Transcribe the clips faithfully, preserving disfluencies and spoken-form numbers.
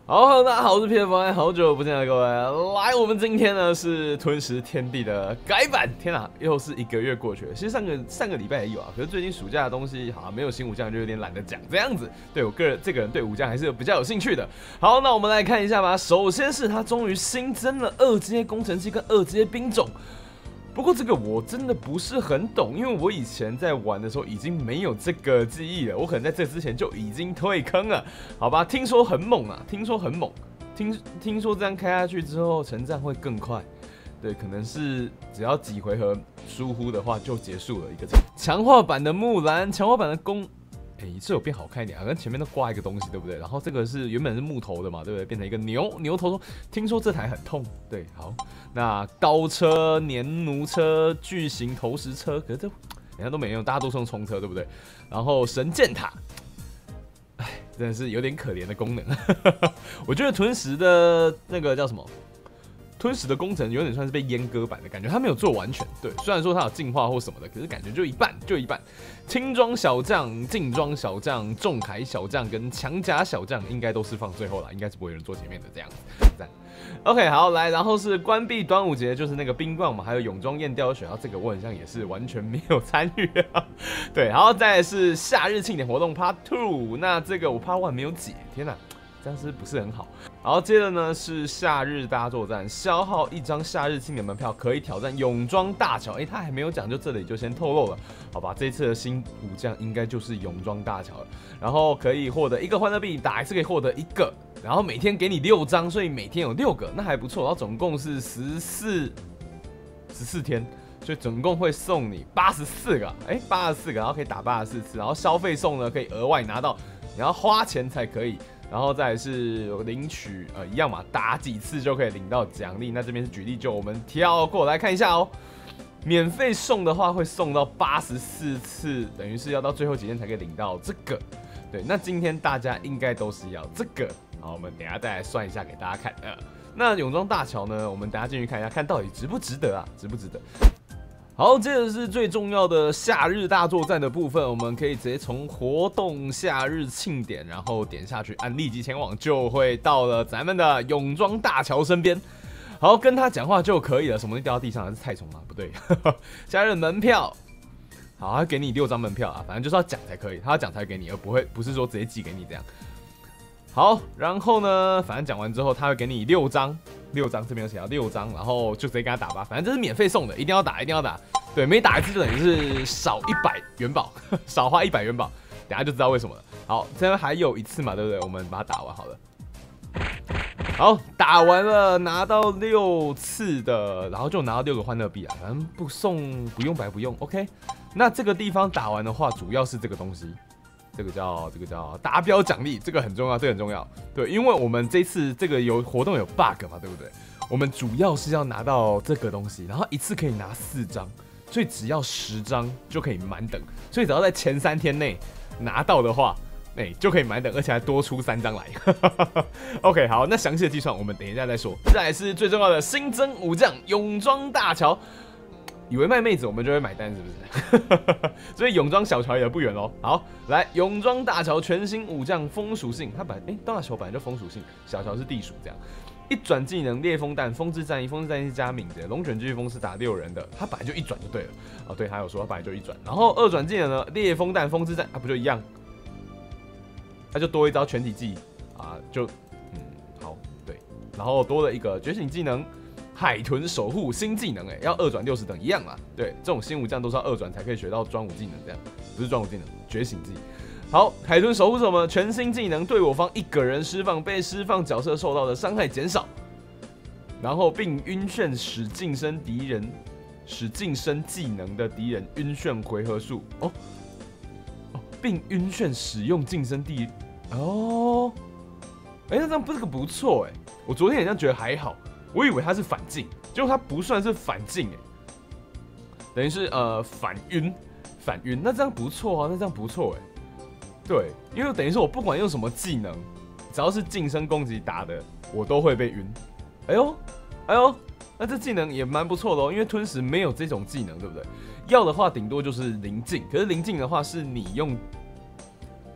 好，Hello，大家好，我是 P F Y， 好久不见了，各位。来，我们今天呢是吞食天地的改版。天啊，又是一个月过去了。其实上个上个礼拜也有啊，可是最近暑假的东西好像没有新武将，就有点懒得讲这样子。对我个人这个人对武将还是有比较有兴趣的。好，那我们来看一下吧。首先是他终于新增了二阶工程器跟二阶兵种。不过这个我真的不是很懂，因为我以前在玩的时候已经没有这个记忆了，我可能在这之前就已经退坑了，好吧？听说很猛啊，听说很猛，听听说这样开下去之后成长会更快，对，可能是只要几回合疏忽的话就结束了一个强化版的木兰，强化版的弓。哎，是有变好看一点啊，跟前面都挂一个东西，对不对？然后这个是原本是木头的嘛，对不对？变成一个牛牛头。听说这台很痛，对，好。那高车、年奴车、巨型投石车，可是这人家都没用，大家都是用冲车，对不对？然后神箭塔，哎，真的是有点可怜的功能。我觉得吞食的那个叫什么？吞食的工程有点算是被阉割版的感觉，它没有做完全。对，虽然说它有进化或什么的，可是感觉就一半，就一半。轻装小将、劲装小将、重铠小将跟强甲小将应该都是放最后啦，应该是不会有人做前面的这样子。赞。OK， 好，来，然后是关闭端午节，就是那个冰棒嘛，还有泳装验貂雪，然后这个我很像也是完全没有参与啊。对，然后再来是夏日庆典活动 Part Two， 那这个我 Part One 没有解，天哪！这样是不是很好？然后接着呢是夏日大作战，消耗一张夏日庆典门票可以挑战泳装大乔。哎，他还没有讲，就这里就先透露了，好吧？这一次的新武将应该就是泳装大乔了。然后可以获得一个欢乐币，打一次可以获得一个，然后每天给你六张，所以每天有六个，那还不错。然后总共是十四十四天，所以总共会送你八十四个，哎，八十四个，然后可以打八十四次，然后消费送呢可以额外拿到，你要花钱才可以。然后再来是领取，呃，一样嘛，打几次就可以领到奖励。那这边是举例，就我们跳过来看一下哦。免费送的话会送到八十四次，等于是要到最后几天才可以领到这个。对，那今天大家应该都是要这个。好，我们等一下再来算一下给大家看。呃，那泳装大乔呢，我们等一下进去看一下，看到底值不值得啊？值不值得？好，接着是最重要的夏日大作战的部分，我们可以直接从活动夏日庆典，然后点下去，按立即前往，就会到了咱们的泳装大乔身边。好，跟他讲话就可以了。什么东西掉到地上？是菜虫吗？不对，夏日门票。好，他给你六张门票啊，反正就是要讲才可以，他要讲才给你，而不会不是说直接寄给你这样。好，然后呢，反正讲完之后，他会给你六张。六张这边有写到六张，然后就直接跟他打吧，反正这是免费送的，一定要打，一定要打。对，每打一次就等于是少一百元宝，少花一百元宝，等下就知道为什么了。好，这边还有一次嘛，对不对？我们把它打完好了。好，打完了，拿到六次的，然后就拿到六个欢乐币啊，反正不送不用白不用。OK， 那这个地方打完的话，主要是这个东西。这个叫这个叫达标奖励，这个很重要，这个很重要。对，因为我们这次这个有活动有 bug 嘛，对不对？我们主要是要拿到这个东西，然后一次可以拿四张，所以只要十张就可以满等。所以只要在前三天内拿到的话，哎、欸，就可以满等，而且还多出三张来。OK， 好，那详细的计算我们等一下再说。再来是最重要的新增武将泳装大乔。以为卖妹子我们就会买单是不是？所以泳装小乔也不远喽。好，来泳装大乔全新武将风属性，它本哎、欸、大乔本来就风属性，小乔是地属这样。一转技能烈风弹、风之战役、风之战役加敏捷、龙卷飓风是打六人的，它本来就一转就对了。哦，对，他有说它本来就一转。然后二转技能呢，烈风弹、风之战啊不就一样？它就多一招全体技啊，就嗯好对，然后多了一个觉醒技能。海豚守护新技能，哎，要二转六十等一样嘛？对，这种新武将都是要二转才可以学到专武技能，这样不是专武技能，觉醒技。好，海豚守护是什么？全新技能，对我方一个人释放，被释放角色受到的伤害减少，然后并晕眩使近身敌人，使近身技能的敌人晕眩回合数哦哦，并晕眩使用近身敌哦，哎、欸，那这样不是个不错哎，我昨天好像觉得还好。我以为它是反镜，结果它不算是反镜哎，等于是呃反晕，反晕，那这样不错啊，那这样不错哎，对，因为等于是我不管用什么技能，只要是近身攻击打的，我都会被晕。哎呦，哎呦，那这技能也蛮不错的哦，因为吞食没有这种技能，对不对？要的话顶多就是临近，可是临近的话是你用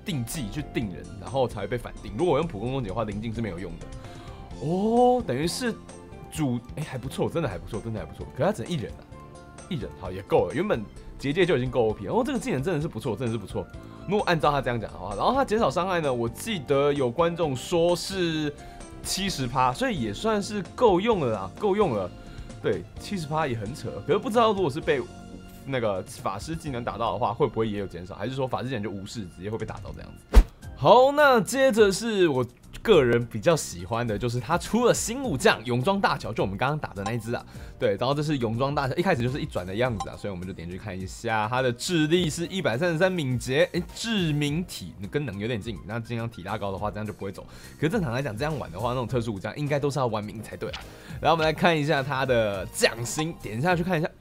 定技去定人，然后才会被反定。如果我用普攻攻击的话，灵境是没有用的。哦，等于是主哎、欸、还不错，真的还不错，真的还不错。可是他只能一人啊，一人好也够了。原本结界就已经够 O P 了，哦，这个技能真的是不错，真的是不错。如果按照他这样讲的话，然后他减少伤害呢，我记得有观众说是 百分之七十， 所以也算是够用了啦，够用了。对， 百分之七十 也很扯。可是不知道如果是被那个法师技能打到的话，会不会也有减少？还是说法师技能就无视，直接会被打到这样子？好，那接着是我个人比较喜欢的，就是他出了新武将泳装大乔，就我们刚刚打的那一只啊。对，然后这是泳装大乔，一开始就是一转的样子啊，所以我们就点进去看一下，他的智力是一百三十三，敏捷，哎，致命体跟能有点近，那尽量体拉高的话，这样就不会走。可是正常来讲，这样玩的话，那种特殊武将应该都是要玩明才对啊。然后我们来看一下他的将星，点下去看一下。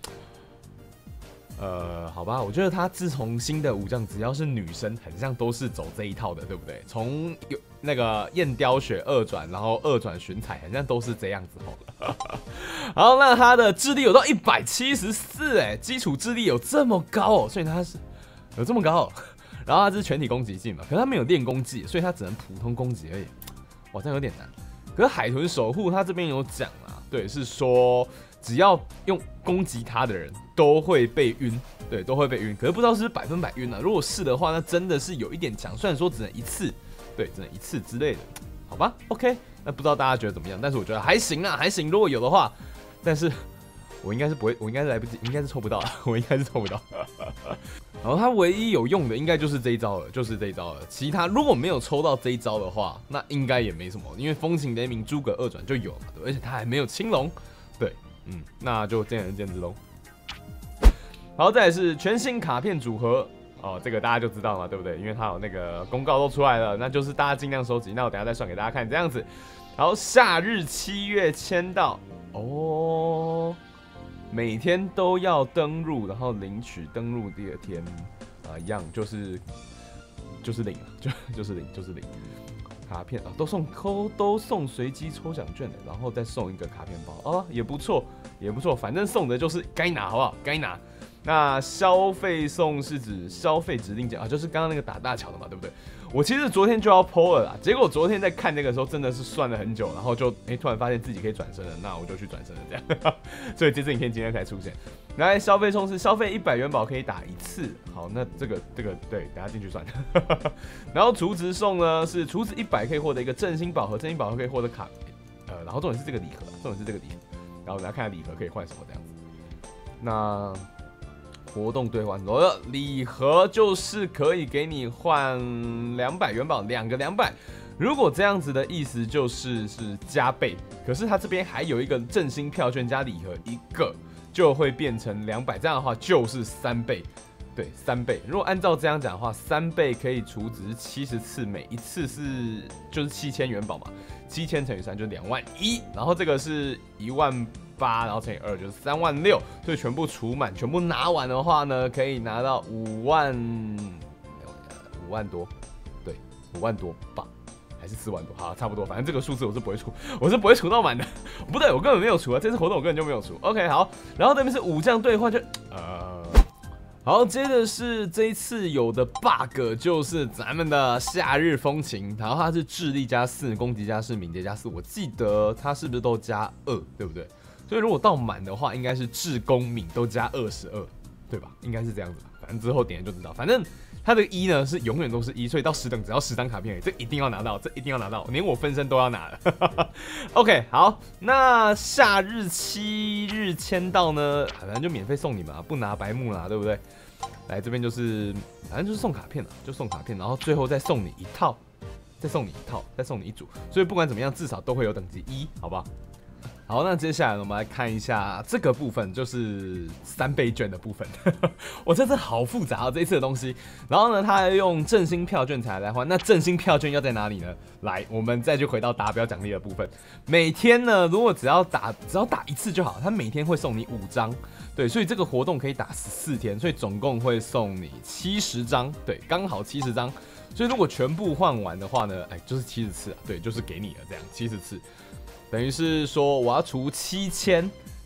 呃，好吧，我觉得他自从新的武将，只要是女生，很像都是走这一套的，对不对？从有那个燕雕雪二转，然后二转寻彩，好像都是这样子好了。好，那他的智力有到一百七十四，哎，基础智力有这么高哦，所以他是有这么高哦。然后他是全体攻击技嘛，可是他没有练攻技，所以他只能普通攻击而已。哇，这样有点难。可是海豚守护他这边有讲啊，对，是说只要用攻击他的人都会被晕，对，都会被晕。可是不知道是不是百分百晕啊？如果是的话，那真的是有一点强。虽然说只能一次，对，只能一次之类的，好吧 ？OK， 那不知道大家觉得怎么样？但是我觉得还行啊，还行。如果有的话，但是我应该是不会，我应该是来不及，应该是抽不到了，我应该是抽不到。然后他唯一有用的应该就是这一招了，就是这一招了。其他如果没有抽到这一招的话，那应该也没什么，因为风行雷鸣诸葛二转就有嘛，对，而且他还没有青龙，对，嗯，那就见仁见智喽。好，再来是全新卡片组合哦，这个大家就知道嘛，对不对？因为它有那个公告都出来了，那就是大家尽量收集。那我等一下再算给大家看，这样子。然后夏日七月签到哦。每天都要登入，然后领取登入第二天啊，一样就是就是领，就就是领就是领卡片啊，都送都都送随机抽奖券的，然后再送一个卡片包啊，也不错也不错，反正送的就是该拿好不好？该拿。那消费送是指消费指定奖啊，就是刚刚那个打大乔的嘛，对不对？我其实昨天就要 P O 了啦，结果昨天在看那个时候真的是算了很久，然后就哎、欸、突然发现自己可以转身了，那我就去转身了这样，所以这支影片今天才出现。来，消费送是消费一百元宝可以打一次，好，那这个这个对，等下进去算。然后储值送呢是储值一百可以获得一个振兴宝盒，振兴宝盒可以获得卡，呃，然后重点是这个礼盒，重点是这个礼盒，然后大家看下礼盒可以换什么这样子。那活动兑换，我的礼盒就是可以给你换两百元宝，两个两百。如果这样子的意思就是是加倍，可是它这边还有一个振兴票券加礼盒一个，就会变成两百。这样的话就是三倍，对，三倍。如果按照这样讲的话，三倍可以储值七十次，每一次是就是七千元宝嘛，七千乘以三就是两万一，然后这个是一万八，然后乘以二就是三万六，所以全部除满，全部拿完的话呢，可以拿到五万五万多，对，五万多吧，还是四万多？好，差不多，反正这个数字我是不会除，我是不会除到满的，不对，我根本没有除啊，这次活动我根本就没有除。OK， 好，然后这边是武将兑换，就呃。好，接着是这一次有的 bug， 就是咱们的夏日风情，然后它是智力加四，攻击加四，敏捷加四，我记得它是不是都加二，对不对？所以如果到满的话，应该是智攻敏都加二十二，对吧？应该是这样子吧，反正之后点就知道。反正它的一呢是永远都是一，所以到十等只要十张卡片而已，这一定要拿到，这一定要拿到，连我分身都要拿了。OK， 好，那夏日七日签到呢，反正就免费送你们啊，不拿白目啦，对不对？来这边就是反正就是送卡片了，就送卡片，然后最后再送你一套，再送你一套，再送你一组，所以不管怎么样，至少都会有等级一，好不好？好，那接下来我们来看一下这个部分，就是三倍券的部分。我这次好复杂哦，这一次的东西。然后呢，他还用振兴票券才来换。那振兴票券要在哪里呢？来，我们再去回到达标奖励的部分。每天呢，如果只要打只要打一次就好，他每天会送你五张。对，所以这个活动可以打十四天，所以总共会送你七十张。对，刚好七十张。所以如果全部换完的话呢，哎，就是七十次啊。对，就是给你了这样七十次。等于是说，我要除七千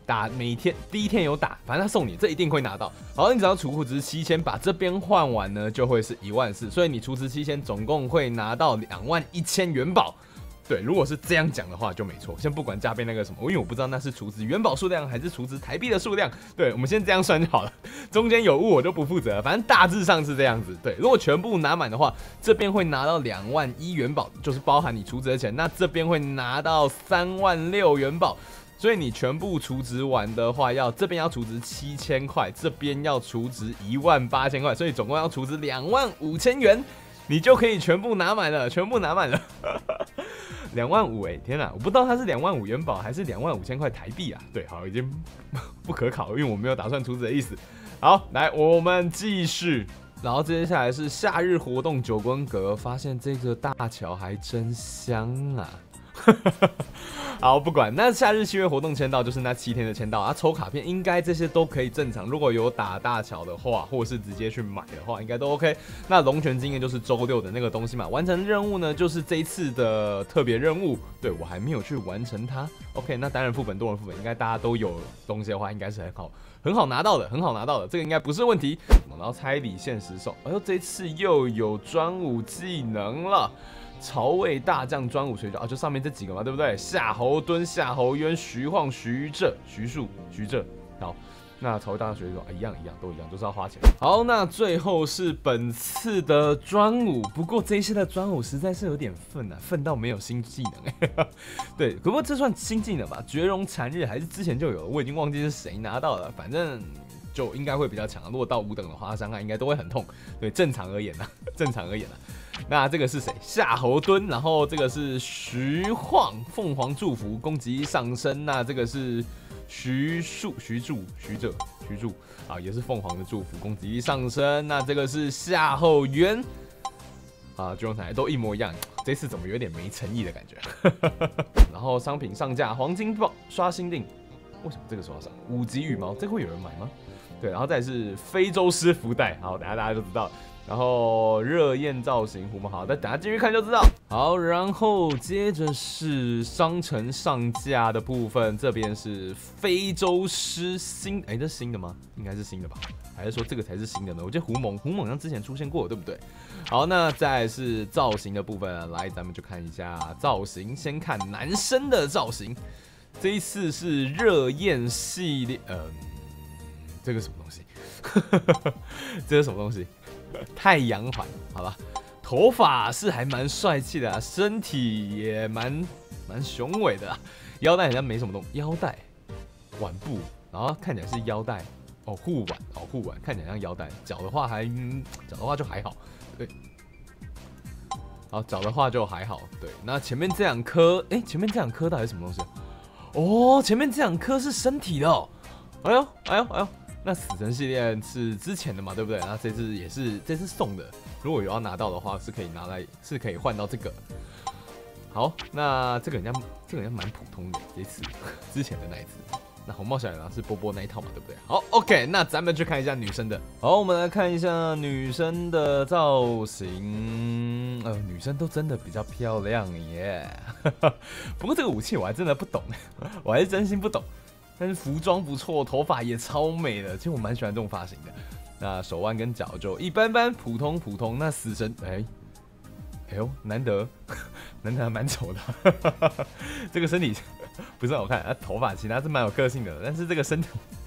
打每天第一天有打，反正他送你，这一定会拿到。好，你只要储户值七千，把这边换完呢，就会是一万四，所以你储值七千，总共会拿到两万一千元宝。对，如果是这样讲的话就没错。先不管加倍那个什么，因为我不知道那是储值元宝数量还是储值台币的数量。对，我们先这样算就好了。中间有误我就不负责了，反正大致上是这样子。对，如果全部拿满的话，这边会拿到两万一元宝，就是包含你储值的钱。那这边会拿到三万六元宝。所以你全部储值完的话，要这边要储值七千块，这边要储值一万八千块，所以总共要储值两万五千元，你就可以全部拿满了，全部拿满了。两万五哎，天哪！我不知道它是两万五元宝还是两万五千块台币啊？对，好，已经不可考，因为我没有打算储值的意思。好，来，我们继续。然后接下来是夏日活动九宫格，发现这个大桥还真香啊！好，不管那夏日七月活动签到就是那七天的签到啊，抽卡片应该这些都可以正常。如果有打大桥的话，或是直接去买的话，应该都 OK。那龙泉经验就是周六的那个东西嘛，完成任务呢就是这一次的特别任务。对我还没有去完成它 ，OK。那单人副本、多人副本应该大家都有东西的话，应该是很好、很好拿到的，很好拿到的，这个应该不是问题。然后猜礼限时送，哎呦，这次又有专武技能了。曹魏大将专武水饺啊，就上面这几个嘛，对不对？夏侯惇、夏侯渊、徐晃、徐浙、徐庶、徐浙。好，那曹魏大将水饺啊，一样一样都一样，都是要花钱。好，那最后是本次的专武，不过这一次的专武实在是有点愤啊，愤到没有新技能。对，不过这算新技能吧？绝容残日还是之前就有了，我已经忘记是谁拿到了，反正就应该会比较强。如果到五等的话，伤害应该都会很痛。对，正常而言呢，正常而言呢。那这个是谁？夏侯惇，然后这个是徐晃，凤凰祝福，攻击力上升。那这个是徐庶、徐助、徐浙、徐助啊，也是凤凰的祝福，攻击力上升。那这个是夏侯渊啊，巨龙彩都一模一样，这次怎么有点没诚意的感觉？然后商品上架，黄金豹刷新令，为什么这个时候要上？五级羽毛，这个会有人买吗？对，然后再来是非洲狮福袋，好，等一下大家就知道了。然后热焰造型狐獴，好，那等下继续看就知道。好，然后接着是商城上架的部分，这边是非洲狮新，哎，这是新的吗？应该是新的吧？还是说这个才是新的呢？我觉得狐獴，狐獴好像之前出现过，对不对？好，那再来是造型的部分啊，来，咱们就看一下造型，先看男生的造型，这一次是热焰系列，嗯、呃，这个什么东西？这是什么东西？太阳环，好吧，头发是还蛮帅气的啊，身体也蛮蛮雄伟的啊，腰带好像没什么东西，腰带腕部，然后看起来是腰带哦，护腕哦，护腕看起来像腰带，脚的话还脚、嗯、的话就还好，对，好，脚的话就还好，对，那前面这两颗，哎，前面这两颗到底是什么东西？哦，前面这两颗是身体的哦，哎呦，哎呦，哎呦。那死神系列是之前的嘛，对不对？那这次也是这次送的，如果有要拿到的话，是可以拿来，是可以换到这个。好，那这个人家这个人家蛮普通的，这次之前的那一次。那红帽小野狼是波波那一套嘛，对不对？好 ，OK， 那咱们去看一下女生的。好，我们来看一下女生的造型。呃，女生都真的比较漂亮耶。不过这个武器我还真的不懂，我还是真心不懂。但是服装不错，头发也超美的，其实我蛮喜欢这种发型的。那手腕跟脚就一般般，普通普通。那死神，哎、欸，哎呦，难得，难得还蛮丑的。这个身体不是很好看，啊，头发其他是蛮有个性的，但是这个身体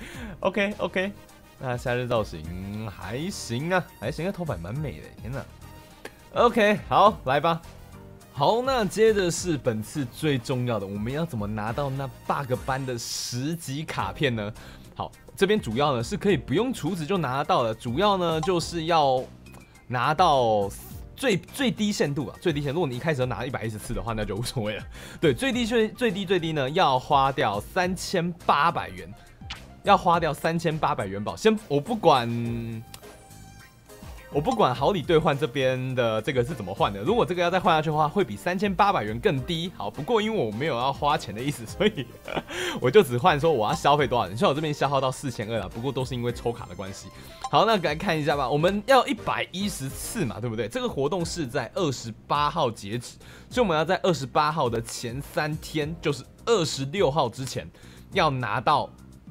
，OK OK。那夏日造型还行啊，还行啊，头发蛮美的，天哪。OK， 好，来吧。好，那接着是本次最重要的，我们要怎么拿到那 bug 班的十级卡片呢？好，这边主要呢是可以不用储值就拿得到的，主要呢就是要拿到最最低限度啊，最低限度，如果你一开始就拿一百一十次的话，那就无所谓了。对，最低最最低最低呢要花掉三千八百元，要花掉三千八百元宝。先我不管。我不管好礼兑换这边的这个是怎么换的，如果这个要再换下去的话，会比三千八百元更低。好，不过因为我没有要花钱的意思，所以我就只换说我要消费多少钱。像我这边消耗到四千二了，不过都是因为抽卡的关系。好，那来看一下吧，我们要一百一十次嘛，对不对？这个活动是在二十八号截止，所以我们要在二十八号的前三天，就是二十六号之前，要拿到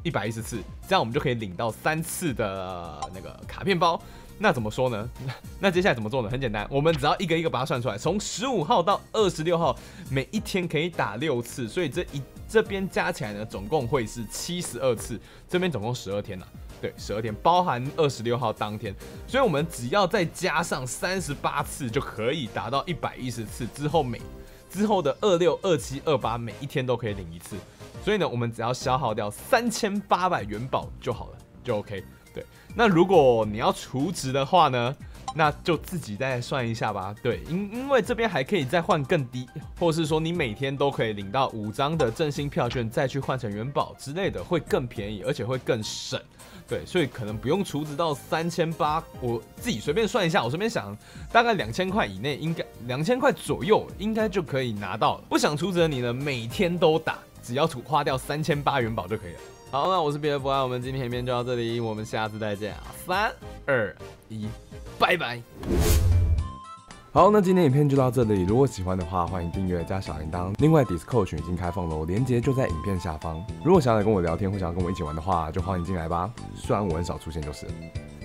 一百一十次，这样我们就可以领到三次的那个卡片包。那怎么说呢？那接下来怎么做呢？很简单，我们只要一个一个把它算出来，从十五号到二十六号，每一天可以打六次，所以这一这边加起来呢，总共会是七十二次，这边总共十二天啦。对，十二天包含二十六号当天，所以我们只要再加上三十八次，就可以达到一百一十次。之后每之后的二六、二七、二八，每一天都可以领一次。所以呢，我们只要消耗掉三千八百元宝就好了，就 OK。对，那如果你要储值的话呢，那就自己再算一下吧。对，因因为这边还可以再换更低，或是说你每天都可以领到五张的振兴票券，再去换成元宝之类的，会更便宜，而且会更省。对，所以可能不用储值到三千八，我自己随便算一下，我随便想，大概两千块以内，应该两千块左右，应该就可以拿到了。不想储值的你呢，每天都打，只要花掉三千八元宝就可以了。好，那我是彼得不安，我们今天影片就到这里，我们下次再见啊！三二一，拜拜。好，那今天影片就到这里。如果喜欢的话，欢迎订阅加小铃铛。另外 ，Discord 群已经开放了，连结就在影片下方。如果想要来跟我聊天或想要跟我一起玩的话，就欢迎进来吧。虽然我很少出现就是了。